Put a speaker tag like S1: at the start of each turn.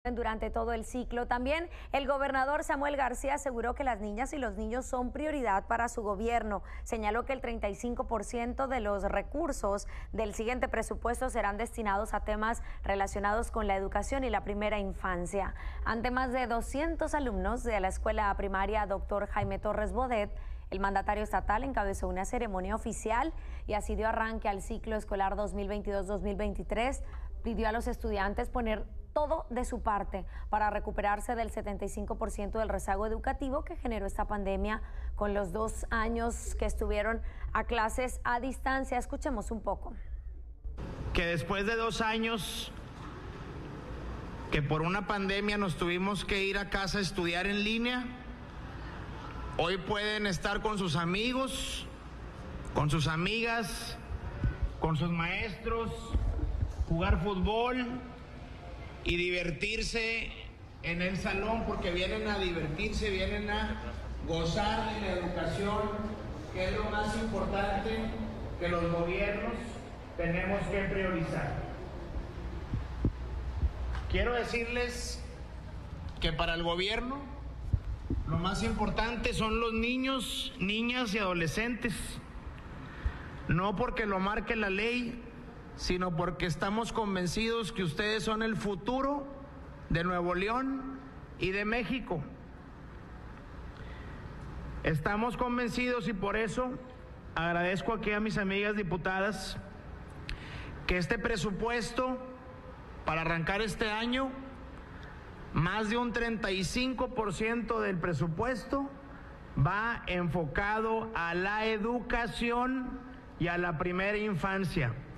S1: Durante todo el ciclo. También el gobernador Samuel García aseguró que las niñas y los niños son prioridad para su gobierno. Señaló que el 35% de los recursos del siguiente presupuesto serán destinados a temas relacionados con la educación y la primera infancia. Ante más de 200 alumnos de la escuela primaria Dr. Jaime Torres Bodet, el mandatario estatal encabezó una ceremonia oficial y así dio arranque al ciclo escolar 2022-2023. Pidió a los estudiantes poner todo de su parte para recuperarse del 75% del rezago educativo que generó esta pandemia con los 2 años que estuvieron a clases a distancia. Escuchemos un poco.
S2: Que después de 2 años que por una pandemia nos tuvimos que ir a casa a estudiar en línea, hoy pueden estar con sus amigos, con sus amigas, con sus maestros, jugar fútbol y divertirse en el salón, porque vienen a divertirse, vienen a gozar de la educación, que es lo más importante que los gobiernos tenemos que priorizar. Quiero decirles que para el gobierno lo más importante son los niños, niñas y adolescentes, no porque lo marque la ley, sino porque estamos convencidos que ustedes son el futuro de Nuevo León y de México. Estamos convencidos y por eso agradezco aquí a mis amigas diputadas que este presupuesto para arrancar este año, más de un 35% del presupuesto va enfocado a la educación y a la primera infancia.